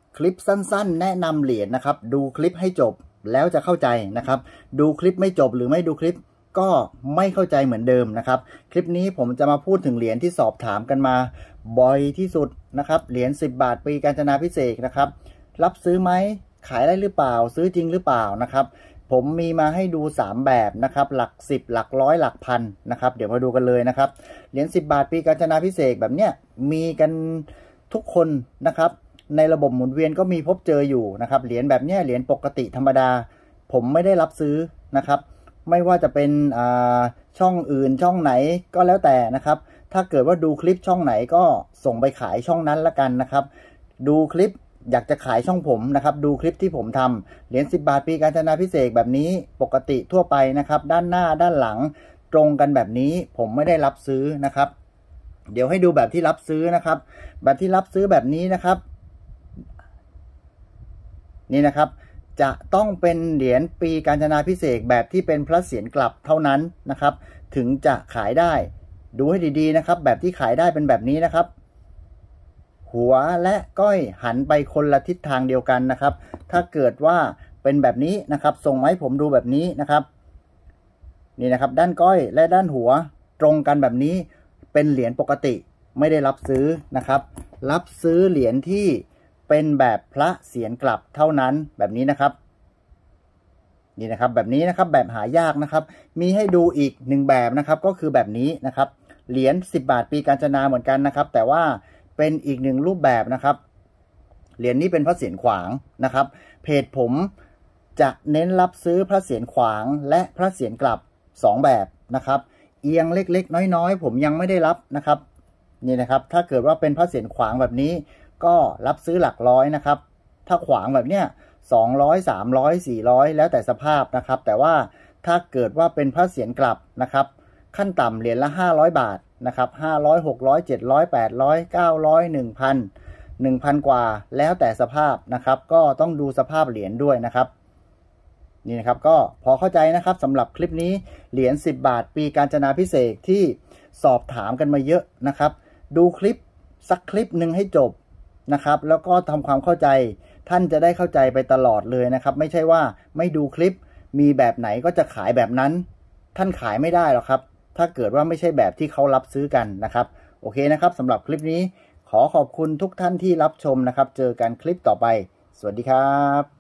คลิปสั้นๆแนะนำเหรียญนะครับดูคลิปให้จบแล้วจะเข้าใจนะครับดูคลิปไม่จบหรือไม่ดูคลิปก็ไม่เข้าใจเหมือนเดิมนะครับคลิปนี้ผมจะมาพูดถึงเหรียญที่สอบถามกันมาบ่อยที่สุดนะครับเหรียญ10 บาทปีกาญจนาภิเษกนะครับรับซื้อไหมขายได้หรือเปล่าซื้อจริงหรือเปล่านะครับผมมีมาให้ดู3แบบนะครับหลัก10หลักร้อยหลักพันนะครับเดี๋ยวมาดูกันเลยนะครับเหรียญ10 บาทปีกาญจนาภิเษกแบบเนี้ยมีกันทุกคนนะครับในระบบหมุนเวียนก็มีพบเจออยู่นะครับเหรียญแบบนี้เหรียญปกติธรรมดาผมไม่ได้รับซื้อนะครับไม่ว่าจะเป็นช่องอื่นช่องไหนก็แล้วแต่นะครับถ้าเกิดว่าดูคลิปช่องไหนก็ส่งไปขายช่องนั้นละกันนะครับดูคลิปอยากจะขายช่องผมนะครับดูคลิปที่ผมทำเหรียญ10 บาทปีกาญจนาภิเษกแบบนี้ปกติทั่วไปนะครับด้านหน้าด้านหลังตรงกันแบบนี้ผมไม่ได้รับซื้อนะครับเดี๋ยวให้ดูแบบที่รับซื้อนะครับแบบที่รับซื้อแบบนี้นะครับนี่นะครับจะต้องเป็นเหรียญปีกาญจนาภิเษกแบบที่เป็นพระเศียรกลับเท่านั้นนะครับถึงจะขายได้ดูให้ดีๆนะครับแบบที่ขายได้เป็นแบบนี้นะครับหัวและก้อยหันไปคนละทิศทางเดียวกันนะครับถ้าเกิดว่าเป็นแบบนี้นะครับส่งมาให้ผมดูแบบนี้นะครับนี่นะครับด้านก้อยและด้านหัวตรงกันแบบนี้เป็นเหรียญปกติไม่ได้รับซื้อนะครับรับซื้อเหรียญที่เป็นแบบพระเศียรกลับเท่านั้นแบบนี้นะครับนี่นะครับแบบนี้นะครับแบบหายากนะครับมีให้ดูอีก1แบบนะครับก็คือแบบนี้นะครับเหรียญ10 บาทปีกาญจนาเหมือนกันนะครับแต่ว่าเป็นอีก1รูปแบบนะครับเหรียญนี้เป็นพระเศียรขวางนะครับเพจผมจะเน้นรับซื้อพระเศียรขวางและพระเศียรกลับ2แบบนะครับเอียงเล็กๆน้อยๆผมยังไม่ได้รับนะครับนี่นะครับถ้าเกิดว่าเป็นพระเศียรขวางแบบนี้ก็รับซื้อหลักร้อยนะครับถ้าขวางแบบเนี้ย200 300 400แล้วแต่สภาพนะครับแต่ว่าถ้าเกิดว่าเป็นพระเศียรกลับนะครับขั้นต่ำเหรียญละ500 บาทนะครับ500 600 700 800 900 1,000 กว่าแล้วแต่สภาพนะครับก็ต้องดูสภาพเหรียญด้วยนะครับนี่นะครับก็พอเข้าใจนะครับสำหรับคลิปนี้เหรียญ10 บาทปีกาญจนาภิเษกที่สอบถามกันมาเยอะนะครับดูคลิปสักคลิปหนึ่งให้จบนะครับแล้วก็ทำความเข้าใจท่านจะได้เข้าใจไปตลอดเลยนะครับไม่ใช่ว่าไม่ดูคลิปมีแบบไหนก็จะขายแบบนั้นท่านขายไม่ได้หรอกครับถ้าเกิดว่าไม่ใช่แบบที่เขารับซื้อกันนะครับโอเคนะครับสำหรับคลิปนี้ขอขอบคุณทุกท่านที่รับชมนะครับเจอกันคลิปต่อไปสวัสดีครับ